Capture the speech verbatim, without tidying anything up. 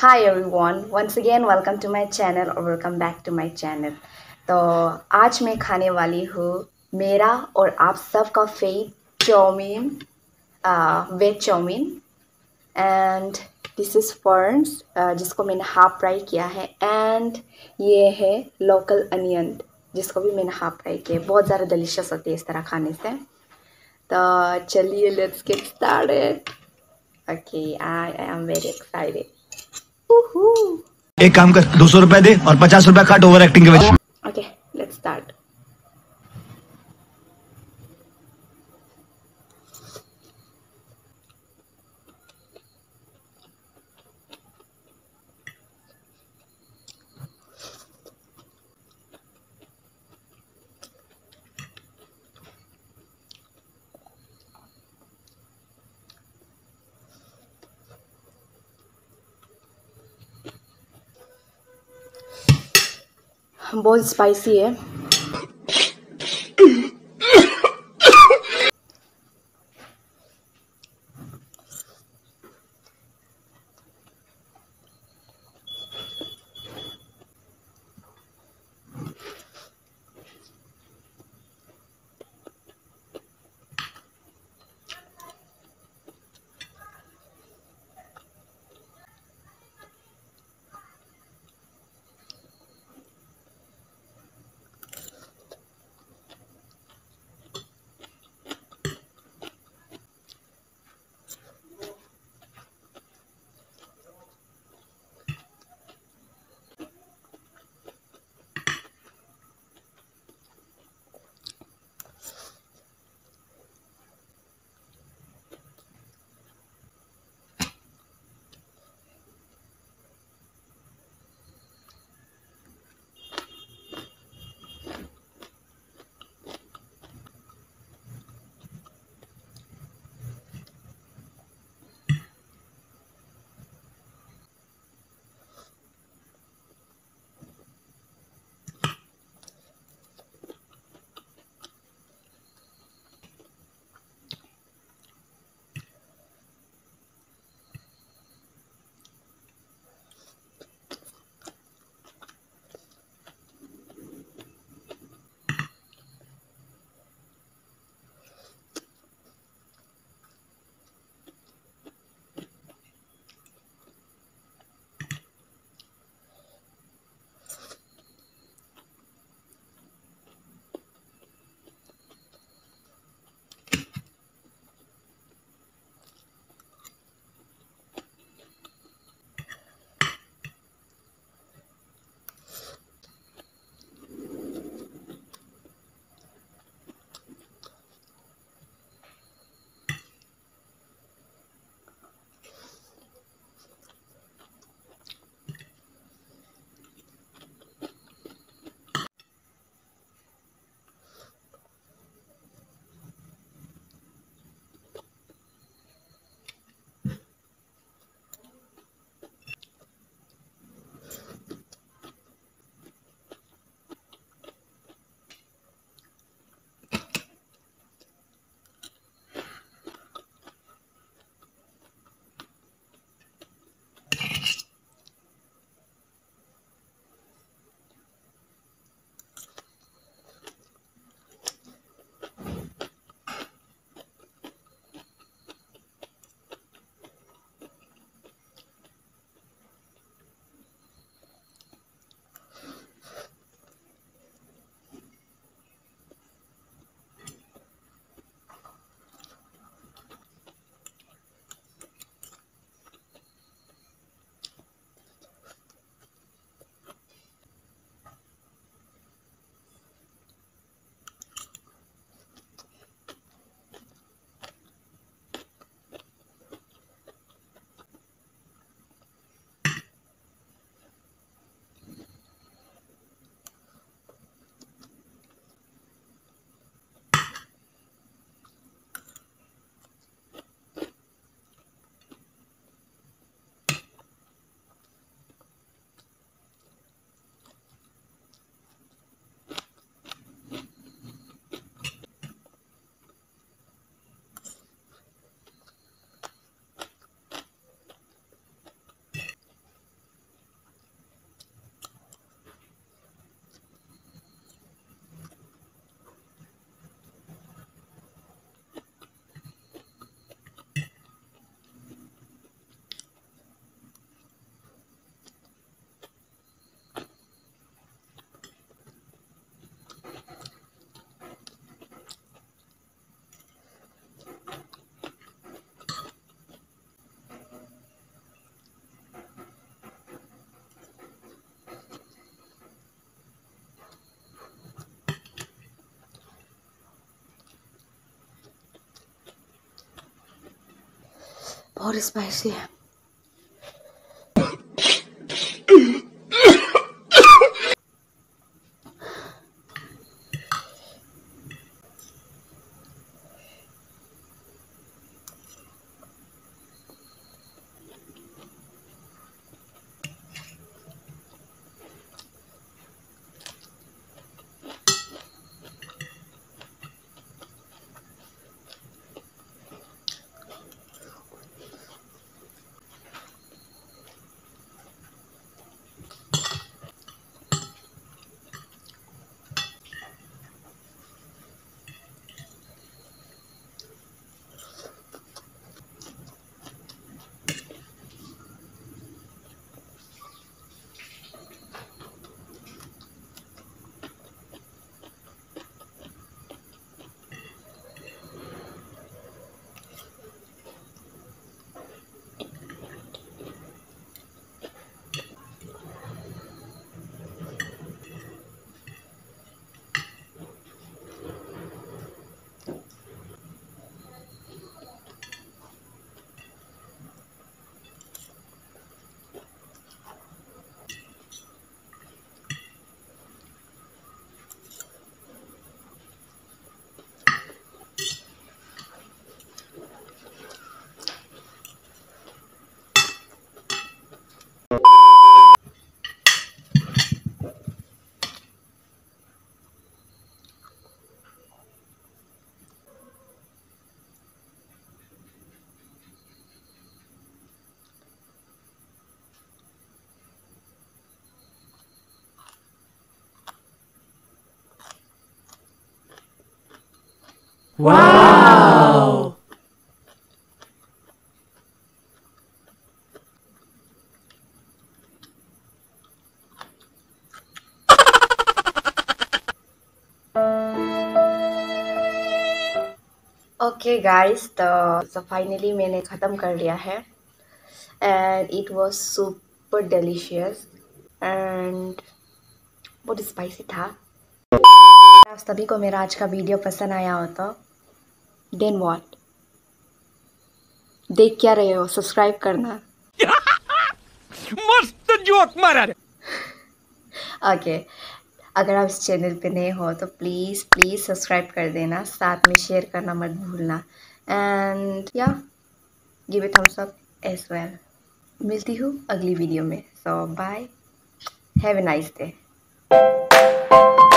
Hi everyone, once again welcome to my channel or welcome back to my channel. तो आज मैं खाने वाली हूँ मेरा और आप सबका favourite chowmein, veg chowmein and this is ferns जिसको मैंने हाफ फ्राई किया है एंड ये है लोकल अनियन जिसको भी मैंने हाफ फ्राई किया है। बहुत ज़्यादा डिलीशियस होती है इस तरह खाने से। तो चलिए let's get started. Okay, I am very excited. एक काम कर, दो सौ रुपए दे और पचास रुपए काट ओवर एक्टिंग के वजह। Okay, let's start. बहुत स्पाइसी है। बहुत स्पाइसी है। Wow! ओके गाइस, तो फाइनली मैंने ख़त्म कर लिया है and it was super delicious and बहुत स्पाइसी था। आप सभी को मेरा आज का वीडियो पसंद आया हो तो देन व्हाट, देख क्या रहे हो, सब्सक्राइब करना। मस्त जोक मारा। ओके, अगर आप इस चैनल पे नए हो तो प्लीज़ प्लीज़ सब्सक्राइब कर देना, साथ में शेयर करना मत भूलना एंड या give it thumbs up as well. मिलती हूँ अगली वीडियो में, so bye, have a nice day.